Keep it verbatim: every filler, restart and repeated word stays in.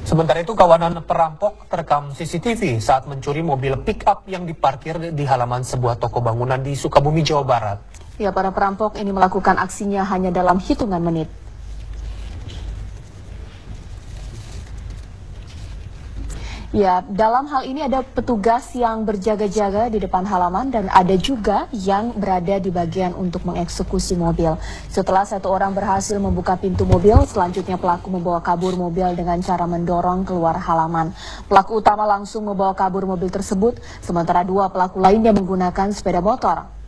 Sementara itu, kawanan perampok terekam C C T V saat mencuri mobil pick-up yang diparkir di halaman sebuah toko bangunan di Sukabumi, Jawa Barat. Ya, para perampok ini melakukan aksinya hanya dalam hitungan menit. Ya, dalam hal ini ada petugas yang berjaga-jaga di depan halaman dan ada juga yang berada di bagian untuk mengeksekusi mobil. Setelah satu orang berhasil membuka pintu mobil, selanjutnya pelaku membawa kabur mobil dengan cara mendorong keluar halaman. Pelaku utama langsung membawa kabur mobil tersebut, sementara dua pelaku lainnya menggunakan sepeda motor.